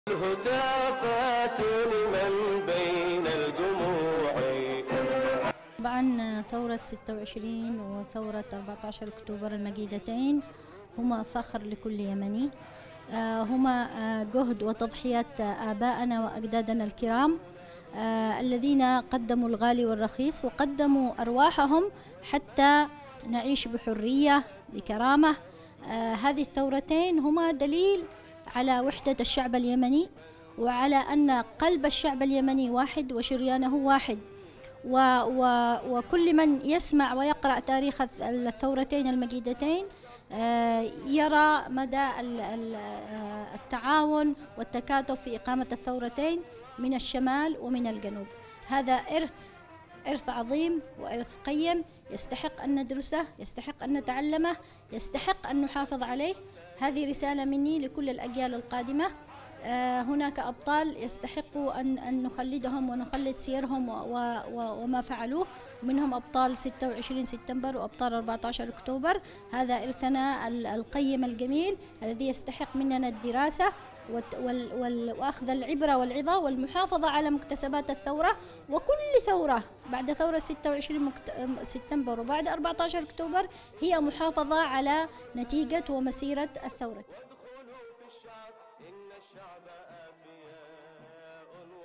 الهتافات لمن بين الجموع. طبعا ثورة 26 وثورة 14 أكتوبر المجيدتين هما فخر لكل يمني، هما جهد وتضحيات آبائنا وأجدادنا الكرام الذين قدموا الغالي والرخيص وقدموا أرواحهم حتى نعيش بحرية بكرامة. هذه الثورتين هما دليل على وحدة الشعب اليمني، وعلى أن قلب الشعب اليمني واحد وشريانه واحد. وكل من يسمع ويقرأ تاريخ الثورتين المجيدتين يرى مدى التعاون والتكاتف في إقامة الثورتين من الشمال ومن الجنوب. هذا إرث عظيم وإرث قيم يستحق أن ندرسه، يستحق أن نتعلمه، يستحق أن نحافظ عليه. هذه رسالة مني لكل الأجيال القادمة. هناك أبطال يستحقوا أن نخلدهم ونخلد سيرهم وما فعلوه، منهم أبطال 26 سبتمبر وأبطال 14 أكتوبر. هذا إرثنا القيم الجميل الذي يستحق مننا الدراسة وأخذ العبرة والعظة والمحافظة على مكتسبات الثورة. وكل ثورة بعد ثورة 26 سبتمبر وبعد 14 أكتوبر هي محافظة على نتيجة ومسيرة الثورة.